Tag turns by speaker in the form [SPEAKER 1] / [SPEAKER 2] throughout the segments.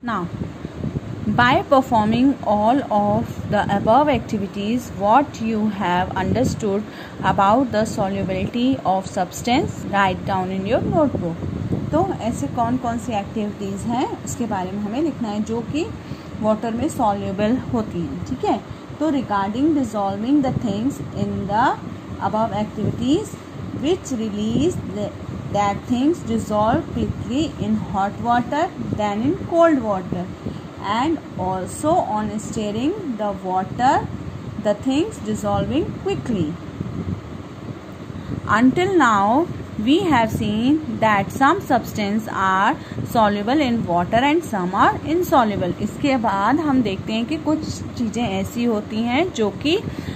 [SPEAKER 1] Now, by performing all of the above activities, what you have understood about the solubility of substance, write down in your notebook. तो ऐसे कौन कौन सी activities हैं उसके बारे में हमें लिखना है जो कि वाटर में सॉल्युबल होती हैं. ठीक है. तो regarding dissolving the things in the above activities which release that things dissolve quickly in hot water than in cold water, and also on stirring the water the things dissolving quickly. Until now we have seen that some substances are soluble in water and some are insoluble. इसके बाद हम देखते हैं कि कुछ चीज़ें ऐसी होती हैं जो कि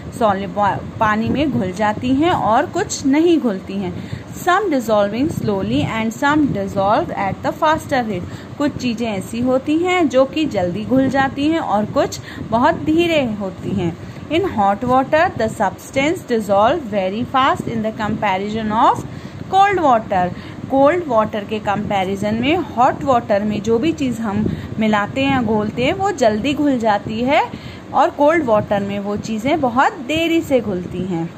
[SPEAKER 1] पानी में घुल जाती हैं और कुछ नहीं घुलती हैं. Some dissolving slowly and some dissolve at the faster rate. कुछ चीज़ें ऐसी होती हैं जो कि जल्दी घुल जाती हैं और कुछ बहुत धीरे होती हैं. In hot water the substance dissolve very fast in the comparison of cold water. Cold water के कंपैरिजन में हॉट वाटर में जो भी चीज़ हम मिलाते हैं या घोलते हैं वो जल्दी घुल जाती है और कोल्ड वाटर में वो चीज़ें बहुत देरी से घुलती हैं.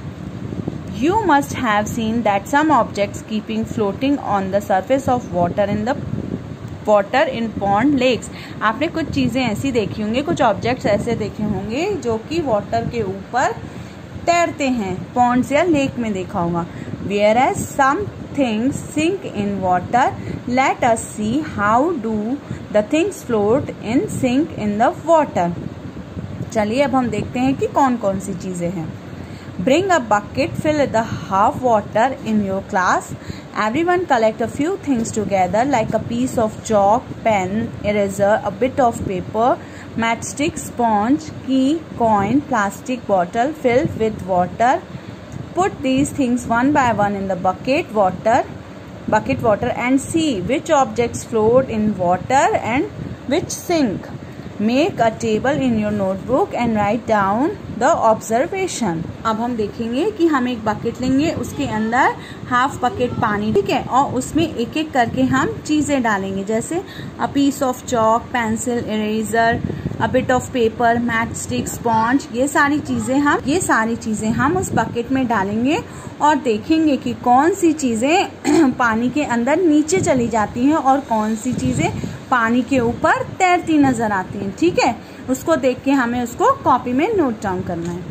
[SPEAKER 1] You must have seen that some objects keeping floating on the surface of water in the water in pond lakes. आपने कुछ चीज़ें ऐसी देखी होंगी, कुछ ऑब्जेक्ट्स ऐसे देखे होंगे जो कि वाटर के ऊपर तैरते हैं. पॉन्ड्स या लेक में देखा होगा. Whereas some things sink in water. Let us see how do the things float and sink in the water. चलिए अब हम देखते हैं कि कौन कौन सी चीज़ें हैं. Bring a bucket, fill the half water in your class. Everyone collect a few things together like a piece of chalk, pen, eraser, a bit of paper, matchstick, sponge, key, coin, plastic bottle filled with water. Put these things one by one in the bucket water and see which objects float in water and which sink. Make a table in your notebook and write down the observation. अब हम देखेंगे कि हम एक bucket लेंगे, उसके अंदर half bucket पानी, ठीक है, और उसमें एक एक करके हम चीज़ें डालेंगे जैसे a piece of chalk, pencil, eraser, a bit of paper, match stick, sponge. ये सारी चीज़ें हम उस बकेट में डालेंगे और देखेंगे कि कौन सी चीज़ें पानी के अंदर नीचे चली जाती हैं और कौन सी चीज़ें पानी के ऊपर तैरती नजर आती हैं. ठीक है. उसको देख के हमें उसको कॉपी में नोट डाउन करना है.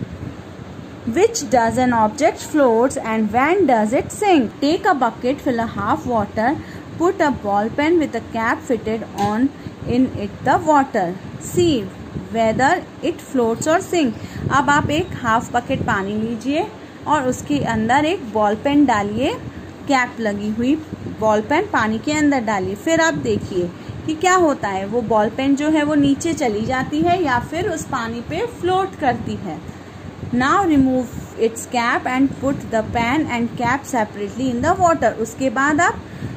[SPEAKER 1] Which does an object floats and when does it sink? Take a bucket, fill a half water, put a ball pen with a cap fitted on in it the water. See whether it floats or sink. अब आप एक half bucket पानी लीजिए और उसके अंदर एक ball pen डालिए, कैप लगी हुई बॉल पेन पानी के अंदर डालिए. फिर आप देखिए कि क्या होता है. वो बॉल पेन जो है वो नीचे चली जाती है या फिर उस पानी पे फ्लोट करती है. Now remove its cap and put the pen and cap separately in the water. उसके बाद आप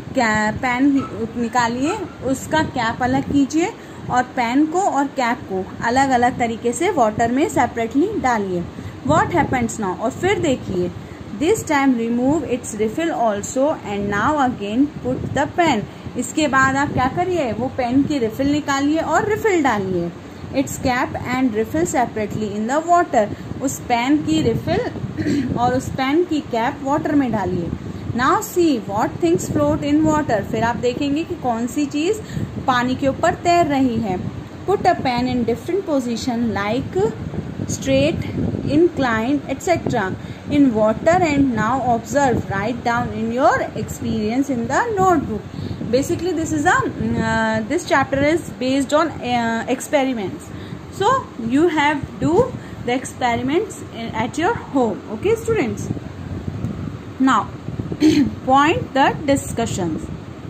[SPEAKER 1] पेन निकालिए, उसका कैप अलग कीजिए और पेन को और कैप को अलग अलग तरीके से वाटर में सेपरेटली डालिए. What happens now? और फिर देखिए. This time remove its refill also and now again put the pen. इसके बाद आप क्या करिए, वो पेन की रिफिल निकालिए और रिफिल डालिए. It's cap and refill separately in the water. उस पेन की रिफिल और उस पेन की कैप वाटर में डालिए. Now see what things float in water. फिर आप देखेंगे कि कौन सी चीज़ पानी के ऊपर तैर रही है. Put a pen in different position like straight, inclined, etc. in water and now observe. Write down in your experience in the notebook. Basically this chapter is based on experiments, so you have do the experiments at your home. Okay students, now point the discussions.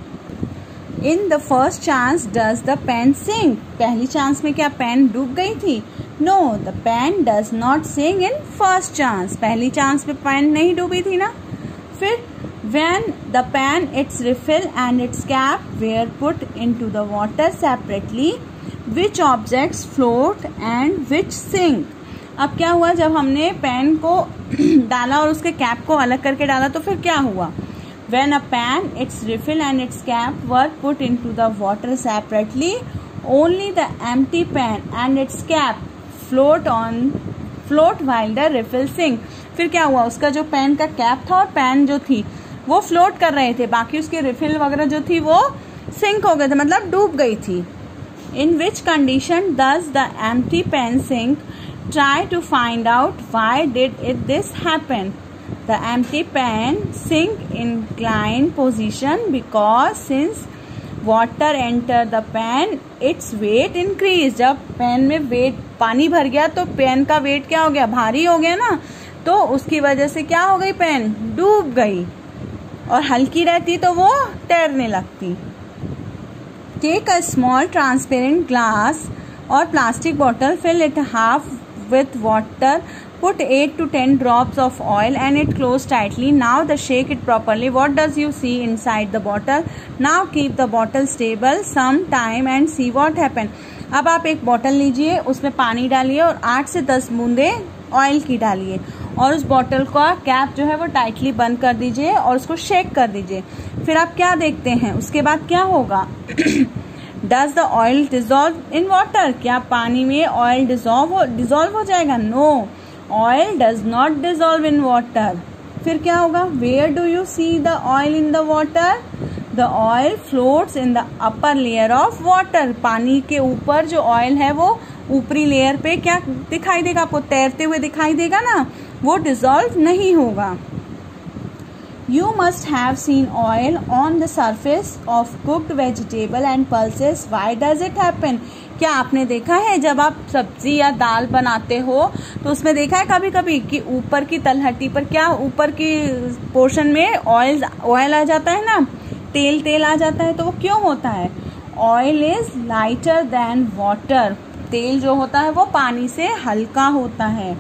[SPEAKER 1] In the first chance does the pen sink? पहली chance में क्या pen डूब गई थी? No, the pen does not sink in first chance. पहली chance पे pen नहीं डूबी थी ना. फिर when the pen, its refill and its cap were put into the water separately, which objects float and which sink? अब क्या हुआ, जब हमने पेन को डाला और उसके कैप को अलग करके डाला तो फिर क्या हुआ. When a pan, its refill and its cap were put into the water separately, Only the empty pan and its cap float while the refill sink. फिर क्या हुआ, उसका जो पैन का कैप था और पैन जो थी वो फ्लोट कर रहे थे, बाकी उसकी रिफिल वगैरह जो थी वो सिंक हो गए थे, मतलब डूब गई थी. In which condition does the empty pan sink? Try to find out why did this happen. The empty pan sink inclined position because since water enter the pan, its weight increase. जब pen में weight पानी भर गया तो pan का wait क्या हो गया, भारी हो गया ना, तो उसकी वजह से क्या हो गई, पैन डूब गई. और हल्की रहती तो वो तैरने लगती. Take a small transparent glass or plastic bottle, fill it half with water, put 8 to 10 drops of oil and it close tightly. Now shake it properly. What does you see inside the bottle? Now keep the bottle stable some time and see what happen. अब आप एक bottle लीजिए, उसमें पानी डालिए और 8 से 10 बूंदे ऑयल की डालिए और उस बॉटल का कैप जो है वो टाइटली बंद कर दीजिए और उसको शेक कर दीजिए. फिर आप क्या देखते हैं, उसके बाद क्या होगा. Does the oil dissolve in water? क्या पानी में ऑयल डिजॉल्व हो जाएगा? No, oil does not dissolve in water. फिर क्या होगा, where do you see the oil in the water? The oil floats in the upper layer of water. पानी के ऊपर जो ऑयल है वो ऊपरी लेयर पे क्या दिखाई देगा आपको, तैरते हुए दिखाई देगा ना, वो डिजॉल्व नहीं होगा. You must have seen oil on the surface of cooked vegetable and pulses. Why does it happen? क्या आपने देखा है जब आप सब्जी या दाल बनाते हो तो उसमें देखा है कभी कभी कि ऊपर की तलहटी पर क्या, ऊपर की पोर्शन में ऑयल आ जाता है ना, तेल आ जाता है. तो वो क्यों होता है? Oil is lighter than water. तेल जो होता है वो पानी से हल्का होता है.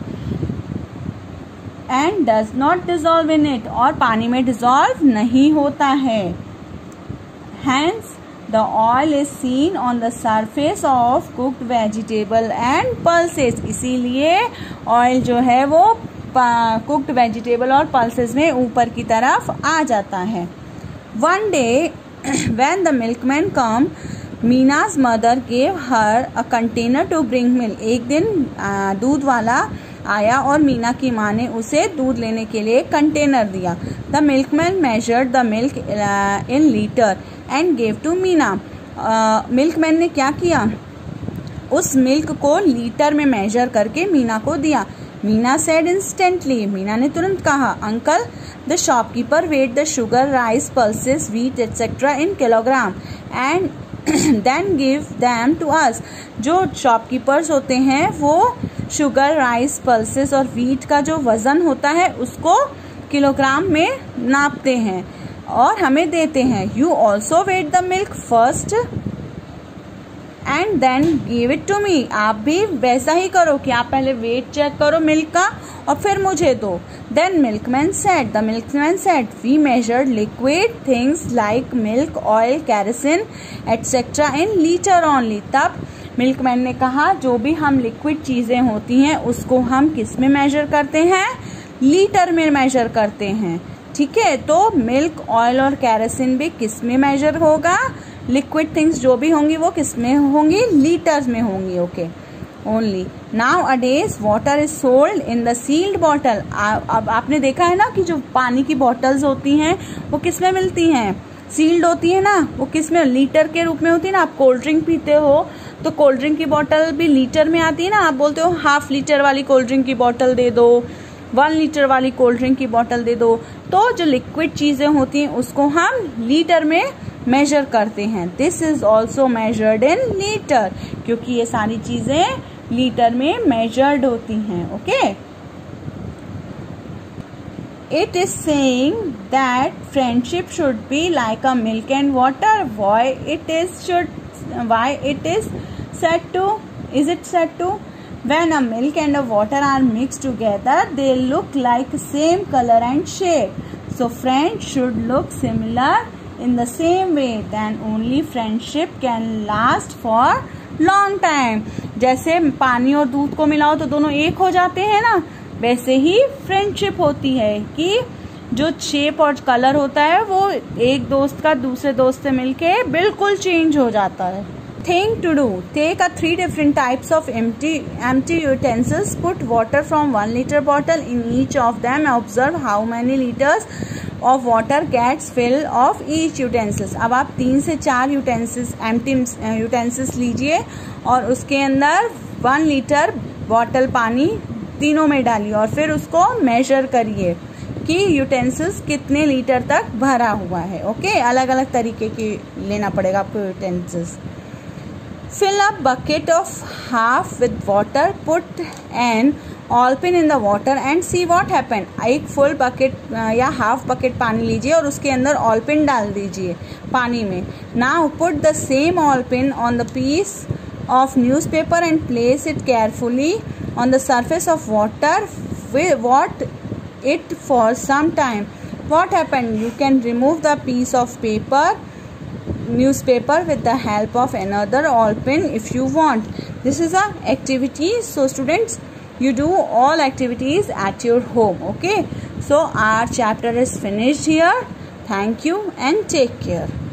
[SPEAKER 1] And does not dissolve in it. और पानी में डिजॉल्व नहीं होता है. Hence the oil is seen on the surface of cooked vegetable and pulses. इसीलिए ऑयल जो है वो कुक्ड वेजिटेबल और पल्सेस में ऊपर की तरफ आ जाता है. One day when the milkman come, मीना's mother gave her a container to bring milk. एक दिन दूध वाला आया और मीना की माँ ने उसे दूध लेने के लिए कंटेनर दिया. The milkman measured the milk in litre and gave to Meena. Milkman ने क्या किया, उस मिल्क को लीटर में मेजर करके मीना को दिया. Meena said instantly. मीना ने तुरंत कहा, uncle the shopkeeper weight the sugar, rice, pulses, wheat etcetera in kilogram and then give them to us. जो शॉपकीपर्स होते हैं वो शुगर, राइस, पल्सेस और व्हीट का जो वजन होता है उसको किलोग्राम में नापते हैं और हमें देते हैं. You also weight the milk first and then give it to me. आप भी वैसा ही करो कि आप पहले वेट चेक करो मिल्क का और फिर मुझे दो. Then milkman said we measured liquid things like milk, oil, kerosene etcetera in litre only. तब मिल्कमैन ने कहा जो भी हम लिक्विड चीजें होती हैं उसको हम किस में मेजर करते हैं, लीटर में मेजर करते हैं. ठीक है, तो मिल्क, ऑयल और केरोसिन भी किस में मेजर होगा, लिक्विड थिंग्स जो भी होंगी वो किस में होंगी, लीटर्स में होंगी. Okay, only. Nowadays water is sold in the sealed bottle. अब आपने देखा है ना कि जो पानी की बॉटल्स होती हैं वो किस में मिलती हैं, सील्ड होती है ना, वो किस में, लीटर के रूप में होती है ना. आप कोल्ड ड्रिंक पीते हो तो कोल्ड ड्रिंक की बोतल भी लीटर में आती है ना. आप बोलते हो हाफ लीटर वाली कोल्ड ड्रिंक की बोतल दे दो, 1 लीटर वाली कोल्ड ड्रिंक की बोतल दे दो. तो जो लिक्विड चीजें होती हैं उसको हम लीटर में मेजर करते हैं. This is also measured in litre, क्योंकि ये सारी चीजें लीटर में मेजर्ड होती हैं. Okay, it is saying that friendship should be like a milk and water. Why it is said to? When a milk and a water are mixed together, they look like same color and shape. So friends should look similar in the same way. Then only friendship can last for long time. जैसे पानी और दूध को मिलाओ तो दोनों एक हो जाते हैं ना, वैसे ही फ्रेंडशिप होती है कि जो शेप और कलर होता है वो एक दोस्त का दूसरे दोस्त से मिलके बिल्कुल चेंज हो जाता है. thing to do. Take a 3 different types of empty utensils. Put water from 1 liter bottle in each of them. Observe how many liters of water gets filled of each utensils. अब आप 3 से 4 empty utensils लीजिए और उसके अंदर 1 litre bottle पानी तीनों में डालिए और फिर उसको मेजर करिए कि यूटेंसिल्स कितने लीटर तक भरा हुआ है. ओके, अलग अलग तरीके की लेना पड़ेगा आपको utensils. Fill a bucket of half with water. Put an all pin in the water and see what happen. एक फुल बकेट या हाफ बकेट पानी लीजिए और उसके अंदर ऑलपिन डाल दीजिए पानी में. Now put the same Alpino on the piece of newspaper and place it carefully on the surface of water. Watch it for some time. What happened? You can remove the piece of newspaper with the help of another oil-pin if you want. This is a activity. So students, you do all activities at your home. Okay, so our chapter is finished here. Thank you and take care.